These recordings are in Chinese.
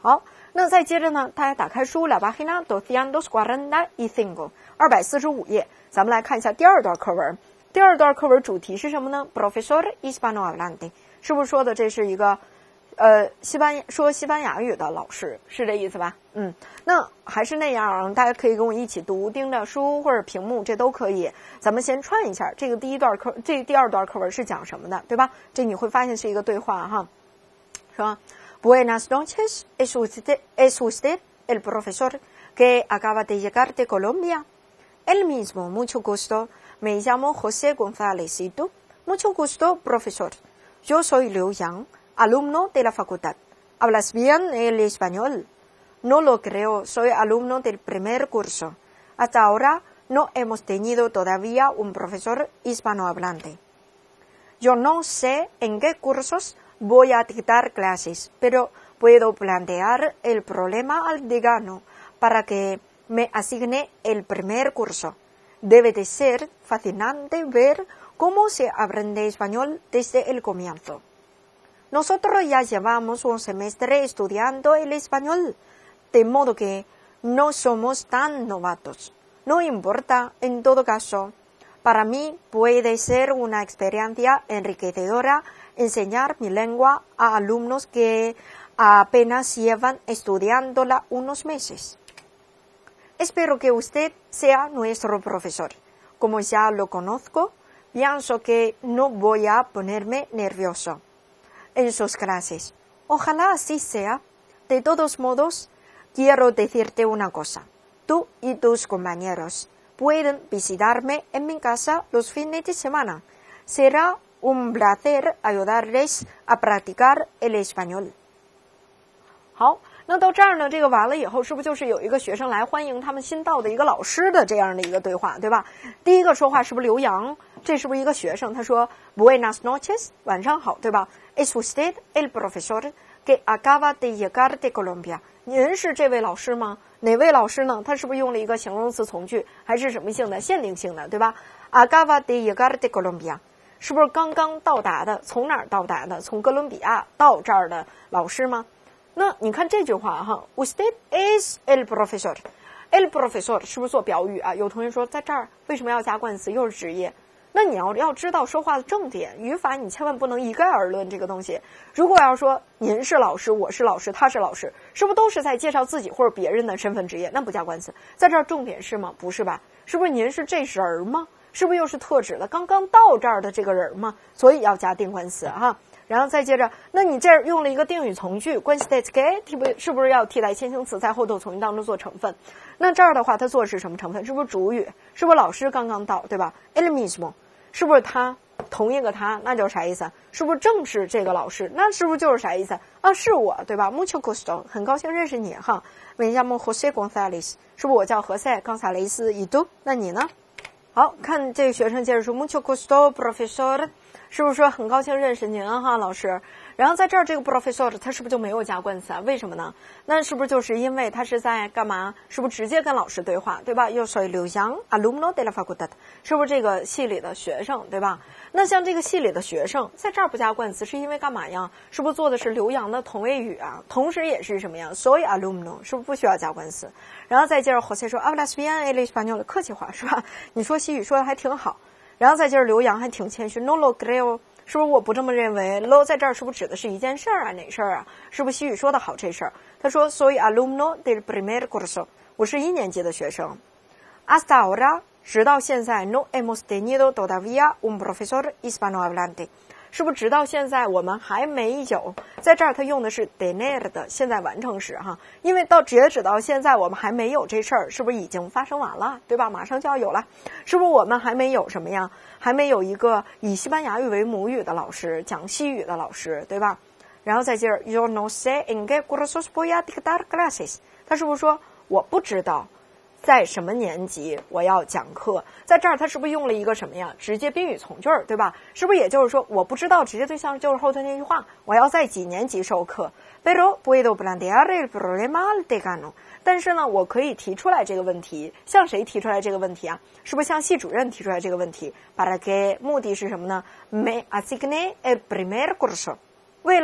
好，那再接着呢，大家打开书 La página 245 245页，咱们来看一下第二段课文。第二段课文主题是什么呢 ？Profesor hispanohablante， 是不是说的这是一个说西班牙语的老师，是这意思吧？那还是那样，大家可以跟我一起读，盯着书或者屏幕，这都可以。咱们先串一下，这个第二段课文是讲什么的，对吧？这你会发现是一个对话哈，是吧 ？Buenas noches, es usted el profesor que acaba de llegar de Colombia? El mismo, mucho gusto. Me llamo José González. ¿Y tú? Mucho gusto, profesor. Yo soy Liu Yang, alumno de la facultad. ¿Hablas bien el español? No lo creo, soy alumno del primer curso. Hasta ahora no hemos tenido todavía un profesor hispanohablante. Yo no sé en qué cursos voy a dictar clases, pero puedo plantear el problema al decano para que me asigne el primer curso. Debe de ser fascinante ver cómo se aprende español desde el comienzo. Nosotros ya llevamos un semestre estudiando el español, de modo que no somos tan novatos. No importa, en todo caso, para mí puede ser una experiencia enriquecedora enseñar mi lengua a alumnos que apenas llevan estudiándola unos meses. Espero que usted sea nuestro profesor. Como ya lo conozco, pienso que no voy a ponerme nervioso en sus clases. Ojalá así sea. De todos modos, quiero decirte una cosa. Tú y tus compañeros pueden visitarme en mi casa los fines de semana. Será un placer ayudarles a practicar el español. 好，那到这儿呢，这个完了以后，是不是就是有一个学生来欢迎他们新到的一个老师的这样的一个对话，对吧？第一个说话是不是刘洋？这是不是一个学生？他说 Buenas noches， 晚上好，对吧 ？Es usted el profesor que acaba de llegar de Colombia？ 您是这位老师吗？哪位老师呢？他是不是用了一个形容词从句，还是什么性的、限定性的，对吧 ？Acaba de llegar de Colombia。是不是刚刚到达的？从哪儿到达的？从哥伦比亚到这儿的老师吗？那你看这句话哈 ，Usted es el profesor。el profesor 是不是做表语啊？有同学说在这儿为什么要加冠词？又是职业。那你要知道说话的重点，语法你千万不能一概而论这个东西。如果要说您是老师，我是老师，他是老师，是不是都是在介绍自己或者别人的身份职业？那不加冠词。在这儿重点是吗？不是吧？是不是您是这人吗？是不是又是特指了刚刚到这儿的这个人吗？所以要加定冠词哈。然后再接着，那你这儿用了一个定语从句，关系在 que 是不是要替代先行词在后头从句当中做成分？那这儿的话，它做的是什么成分？是不是主语？是不是老师刚刚到，对吧 ？El mismo， 是不是他？同一个他，那就是啥意思？是不是正是这个老师？那是不是就是啥意思？啊，是我，对吧 ？Mucho gusto， 很高兴认识你哈。Me llamo José González， 是不是我叫何塞冈萨雷斯？¿Y tú？ 那你呢？好看，这个学生接着说 Mucho gusto, profesor。是不是说很高兴认识您哈，老师？然后在这儿这个 professor 他是不是就没有加冠词啊？为什么呢？那是不是就是因为他是在干嘛？是不是直接跟老师对话，对吧？又soy Liu Yang, alumno de la facultad， 是不是这个系里的学生，对吧？那像这个系里的学生在这儿不加冠词，是因为干嘛呀？是不是做的是刘洋的同位语啊？同时也是什么呀？soy alumno， 是不是不需要加冠词？然后再接着 José 说 hablas bien el español， 客气话是吧？你说西语说的还挺好。然后再接着刘洋还挺谦虚 ，no lo creo， 是不是我不这么认为 ？lo 在这儿是不是指的是一件事儿啊？哪事儿啊？是不是西语说的好这事儿？他说 soy alumno del primer curso， 我是1年级的学生。Hasta ahora， 直到现在 no hemos tenido todavía un profesor hispanohablante， 是不是直到现在我们还没有？在这儿他用的是 tener 的现在完成时哈，因为截止到现在我们还没有这事儿，是不是已经发生完了，对吧？马上就要有了，是不是我们还没有什么呀？还没有一个以西班牙语为母语的老师，讲西语的老师，对吧？然后再接着 Yo no sé en qué cursos voy a dictar clases， 他是不是说我不知道在什么年级我要讲课？在这儿他是不是用了一个什么呀？直接宾语从句，对吧？是不是也就是说我不知道直接对象就是后头那句话，我要在几年级授课 ？Pero puedo plantear el problema al decano。但是呢，我可以提出来这个问题，向谁提出来这个问题啊？是不是向系主任提出来这个问题 ？Para que 目的是什么呢 ？Me asigne el primer curso， 为了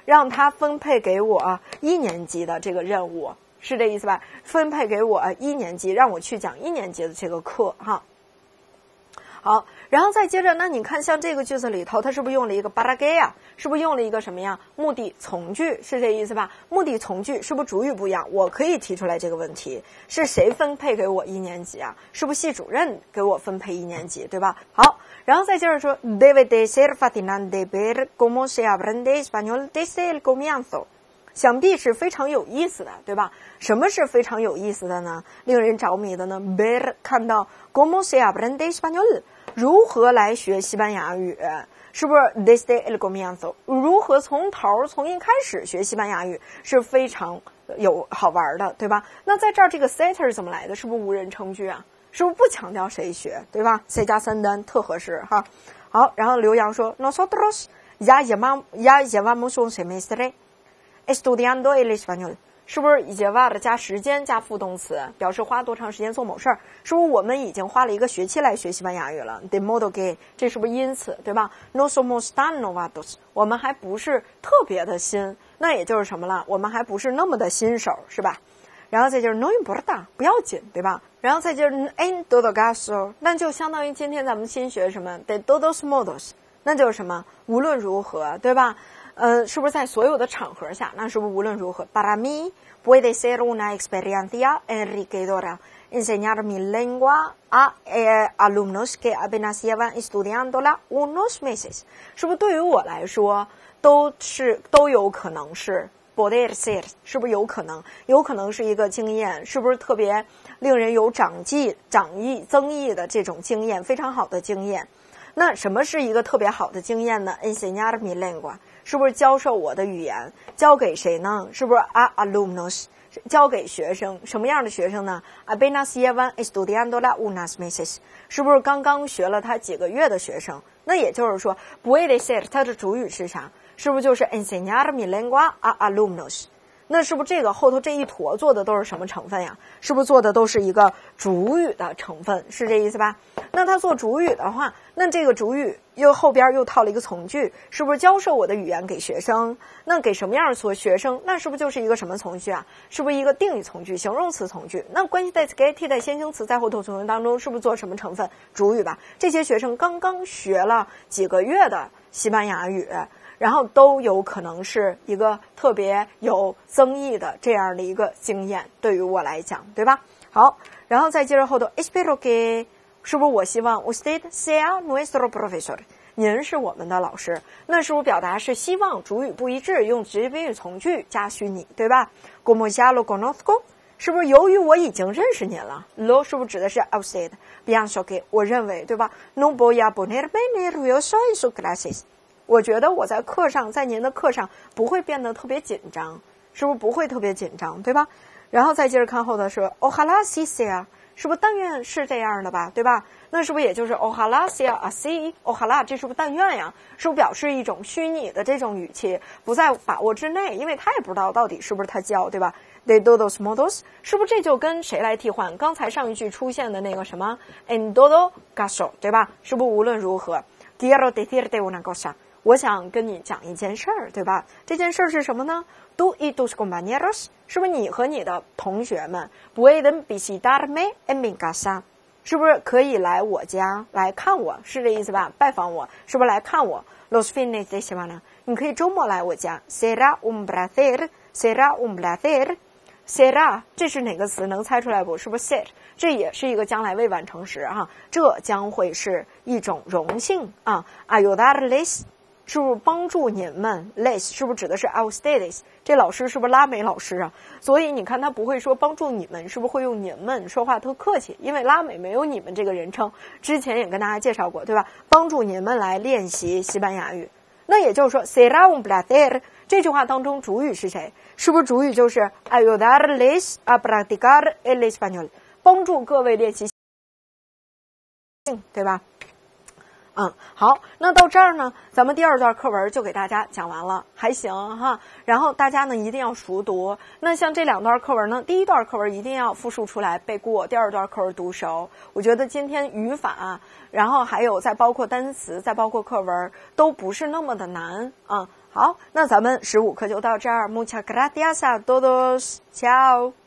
让他分配给我1年级的这个任务，是这意思吧？分配给我1年级，让我去讲1年级的这个课哈。好，然后再接着，那你看像这个句子里头，它是不是用了一个巴拉给呀？是不是用了一个什么呀？目的从句，是这意思吧？目的从句是不是主语不一样？我可以提出来这个问题，是谁分配给我1年级啊？是不是系主任给我分配1年级，对吧？好，然后再接着说 ，debe de ser fascinante ver cómo se aprende español desde el comienzo。想必是非常有意思的，对吧？什么是非常有意思的呢？令人着迷的呢 ？ver 看到 cómo se aprende español 如何来学西班牙语，是不是 desde el comienzo 如何从一开始学西班牙语是非常好玩的，对吧？那在这儿这个 ser 是怎么来的？是不是无人称句啊？是不是不强调谁学，对吧 ？C 加3单特合适哈。好，然后刘洋说 nosotros ya llevamos un semestre。estudiando el español 是不是llevar加时间加副动词，表示花多长时间做某事儿？是不是我们已经花了1个学期来学西班牙语了 ？De modo que 这是不是因此，对吧 ？No somos tan novatos 我们还不是特别的新，那也就是什么了？我们还不是那么的新手，是吧？然后再就是 no importa 不要紧，对吧？然后再就是 en todo caso 那就相当于今天咱们新学什么 de todos modos 那就是什么？无论如何，对吧？是不是在所有的场合下，那是不是无论如何 ？Para mí puede ser una experiencia enriquecedora enseñar mi lengua a alumnos que apenas llevan estudiándola unos meses。是不是对于我来说都有可能是 poder ser， 是不是有可能是一个经验，是不是特别令人有增益的这种经验，非常好的经验。那什么是一个特别好的经验呢 ？enseñar mi lengua。是不是教授我的语言？教给谁呢？是不是 alumnos 教给学生？什么样的学生呢 ？apenas llevan estudiándola unos meses 是不是刚刚学了他几个月的学生？那也就是说 puede ser 它的主语是啥？是不是就是 enseñar mi lengua a alumnos？那是不是这个后头这一坨做的都是什么成分呀？是不是做的都是一个主语的成分？是这意思吧？那他做主语的话，那这个主语后边又套了一个从句，是不是教授我的语言给学生？那给什么样的学生？那是不是就是一个什么从句啊？是不是一个定语从句、形容词从句？那关系代词给替代先行词在后头从句当中，是不是做什么成分？主语吧？这些学生刚刚学了几个月的西班牙语。然后都有可能是一个特别有增益的这样的一个经验，对于我来讲，对吧？好，然后再接着后头 espero que 是不是我希望 usted sea nuestro profesor 您是我们的老师，那是不是表达是希望主语不一致，用直接宾语从句加虚拟，对吧 como ya lo conozco 是不是由于我已经认识您了 lo 是不是指的是 usted pienso que 我认为，对吧 no voy a ponerme nervioso en sus clases我觉得我在您的课上不会变得特别紧张，是不是不会特别紧张，对吧？然后再接着看后头说 ojalá sí sea 是不是但愿是这样的吧，对吧？那是不是也就是 ojalá sea así ojalá 这是不是但愿呀？是不是表示一种虚拟的这种语气，不在把握之内，因为他也不知道到底是不是他教，对吧 de todos modos 是不是这就跟谁来替换？刚才上一句出现的那个什么 en todo caso 对吧？是不是无论如何 quiero decirte una cosa我想跟你讲一件事儿，对吧？这件事儿是什么呢 ？Tú y tus compañeros 是不是你和你的同学们 pueden visitarme en mi casa 是不是可以来我家来看我？是这意思吧？拜访我，是不是来看我 ？Los fines de semana 你可以周末来我家 será un placer será un placer será 这是哪个词？能猜出来不？是不是 ser 这也是一个将来未完成时啊？这将会是一种荣幸啊 ！ayudarles是不是帮助你们 les 是不是指的是 ustedes 这老师是不是拉美老师啊？所以你看他不会说帮助你们，是不是会用你们说话特客气？因为拉美没有你们这个人称，之前也跟大家介绍过，对吧？帮助你们来练习西班牙语。那也就是说 será un placer 这句话当中主语是谁？是不是主语就是 ayudarles a practicar el español 帮助各位练习，对吧？ 好，那到这儿呢，咱们第二段课文就给大家讲完了，还行哈。然后大家呢一定要熟读。那像这2段课文呢，第一段课文一定要复述出来背过，第2段课文读熟。我觉得今天语法，然后还有再包括单词，再包括课文，都不是那么的难啊。好，那咱们15课就到这儿。Muchas gracias a todos. Chao.